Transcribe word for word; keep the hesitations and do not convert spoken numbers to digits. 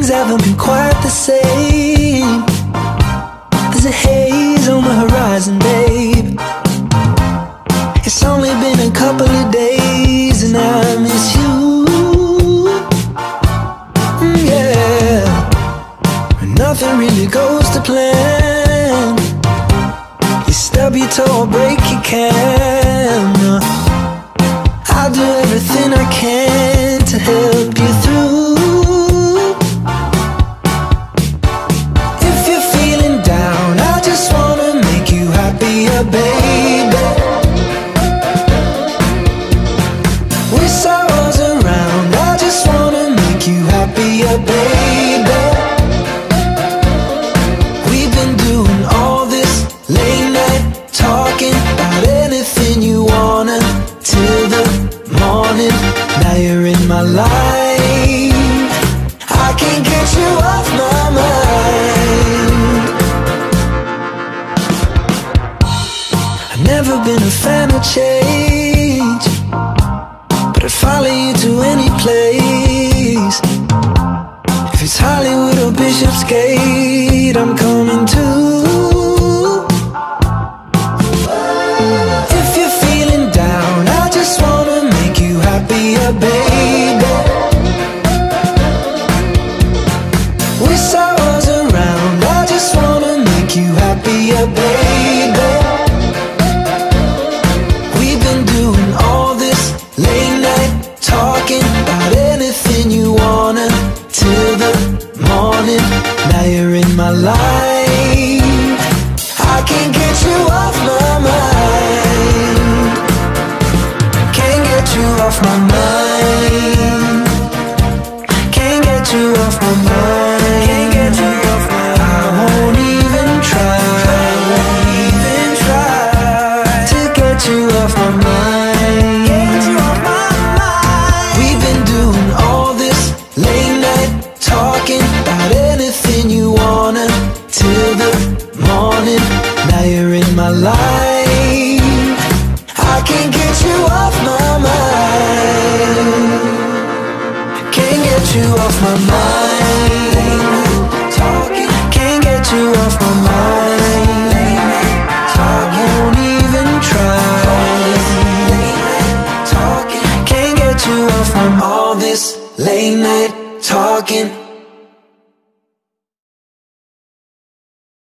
haven't been quite the same. There's a haze on the horizon, babe. It's only been a couple of days and I miss you. Mm, yeah. Nothing really goes to plan. You stub your toe or break your can. I'll do everything I can to help you through. If you're feeling down, I just wanna make you happier, baby. With sorrows around, I just wanna make you happier, baby. We've been doing all this late night talking about anything you wanna till the morning. Now you're in my life, I can't get you off my mind. I've never been a fan of change, but I'd follow you to any place. If it's Hollywood or Bishopsgate, I'm coming too. If you're feeling down, I just wanna make you happier, baby. With sorrows around, I just wanna make you happier, baby. We've been doing all this late night talking about anything you wanna till the morning. Now you're in my life, I can't get you off my mind. Can't get you off my mind. Can't get you off my mind. Can't get you off my mind. I won't even try, even try to get you off my mind. Get you off my mind. We've been doing all this late night talking about anything you wanna till the morning. Now you're in my life, I can't get you off my mind. Can't get you off my mind. Talking, can't get you off my mind. I won't even try. Talking, can't get you off my mind. All this late night